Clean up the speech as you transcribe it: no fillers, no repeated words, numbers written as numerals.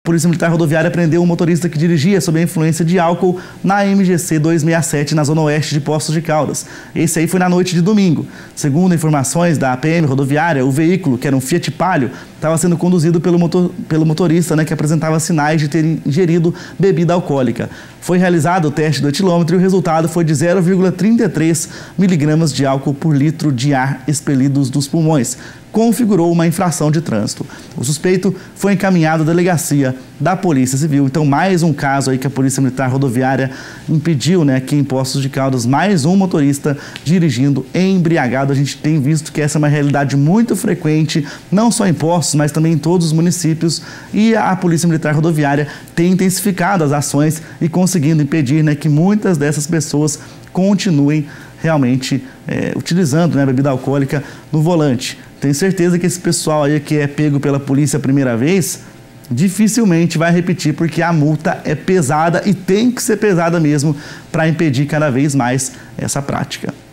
Polícia Militar Rodoviária prendeu um motorista que dirigia sob a influência de álcool na MGC 267, na zona oeste de Poços de Caldas. Esse aí foi na noite de domingo. Segundo informações da PM Rodoviária, o veículo, que era um Fiat Palio, estava sendo conduzido pelo motorista, que apresentava sinais de ter ingerido bebida alcoólica. Foi realizado o teste do etilômetro e o resultado foi de 0,33 miligramas de álcool por litro de ar expelidos dos pulmões. Configurou uma infração de trânsito. O suspeito foi encaminhado à delegacia da Polícia Civil. Então, mais um caso aí que a Polícia Militar Rodoviária impediu, aqui em Poços de Caldas, mais um motorista dirigindo embriagado. A gente tem visto que essa é uma realidade muito frequente, não só em Poços, mas também em todos os municípios. E a Polícia Militar Rodoviária tem intensificado as ações e conseguindo impedir, que muitas dessas pessoas continuem realmente utilizando, bebida alcoólica no volante. Tenho certeza que esse pessoal aí que é pego pela polícia a primeira vez, dificilmente vai repetir, porque a multa é pesada e tem que ser pesada mesmo para impedir cada vez mais essa prática.